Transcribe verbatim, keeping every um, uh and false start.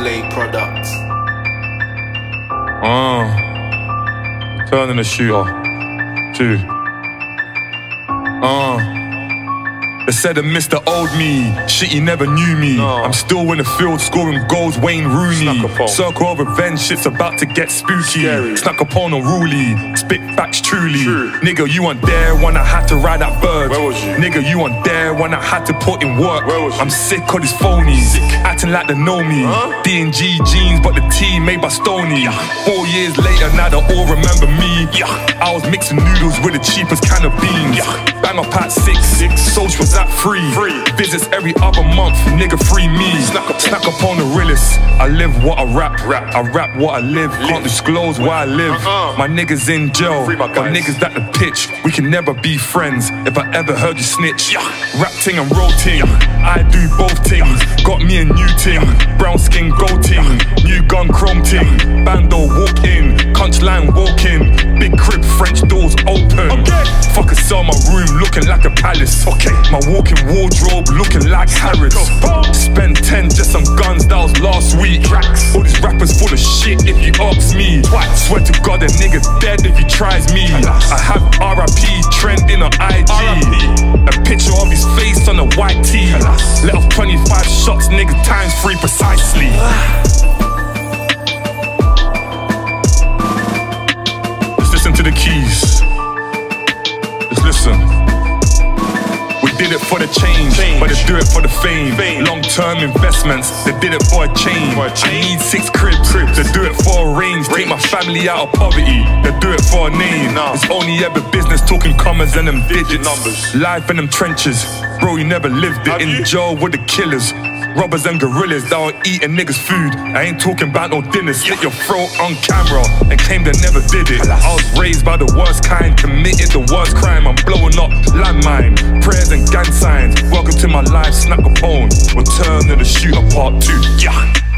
Slate Products. Uh, turning the shooter. Two. Uh. They said I missed the old me, shit he never knew me. No. I'm still in the field scoring goals, Wayne Rooney. Circle of revenge, shit's about to get spooky. Scary. Snuck upon unruly, spit facts truly. True. Nigga, you weren't there when I had to ride that bird. Where was you? Nigga, you weren't there when I had to put in work. Where was you? I'm sick of these phonies, sick. Acting like they know me. Huh? D and G jeans, but the T made by Stoney. Yeah. Four years later, now they all remember me. Yeah. I was mixing noodles with the cheapest can of beans. Yeah. Bang up at six, six. Socials at free. free. Visits every other month, nigga free me. Snack up, snack up on the realest. I live what I rap, rap. I rap what I live. live. Can't disclose where I live. Uh-uh. My niggas in jail, my, my niggas that the pitch. We can never be friends if I ever heard you snitch. Yeah. Rap ting and roll ting. Yeah. I do both things. Yeah. Got me a new ting. Yeah. Brown skin gold ting. Yeah. New gun chrome ting. Yeah. Bando walk in. Punchline walk in. Big crib, French doors open. Okay. Fuck a sell my room looking like a palace. Okay. My walking wardrobe looking like Harrods. Spend ten just on guns, that was last week. All these rappers full of shit if you ask me. Swear to God a nigga dead if he tries me. I have R I P trending on I G. A picture of his face on a white tee. Let off twenty-five shots, nigga, times three precisely. Let's listen to the keys. Let's listen. Did it for the change, change, but they do it for the fame. fame. Long-term investments, they did it for a chain. For a chain. I need six cribs, cribs, they do it for a range. range. Take my family out of poverty, they do it for a name. No. It's only ever business talking commas and them digits. Numbers. Life in them trenches, bro, you never lived it. Have in you? Jail with the killers. Robbers and gorillas that are eating niggas' food. I ain't talking about no dinners. Slit your throat on camera and claim they never did it. I was raised by the worst kind, committed the worst crime. I'm blowing up landmine, prayers and gang signs. Welcome to my life, Snack Capone. Return to the shooter part two. Yeah.